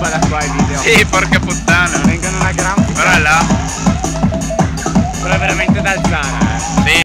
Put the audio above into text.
da qua i video. Sì, porca puttana. Vengono una gran Però è là. però è veramente da alzare, Sì.